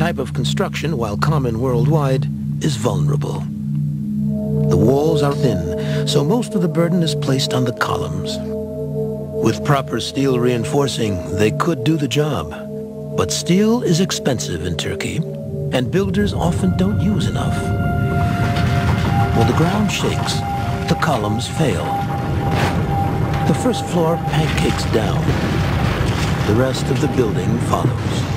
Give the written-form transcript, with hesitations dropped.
type of construction, while common worldwide, is vulnerable. The walls are thin, so most of the burden is placed on the columns. With proper steel reinforcing, they could do the job. But steel is expensive in Turkey, and builders often don't use enough. When the ground shakes, the columns fail. The first floor pancakes down. The rest of the building follows.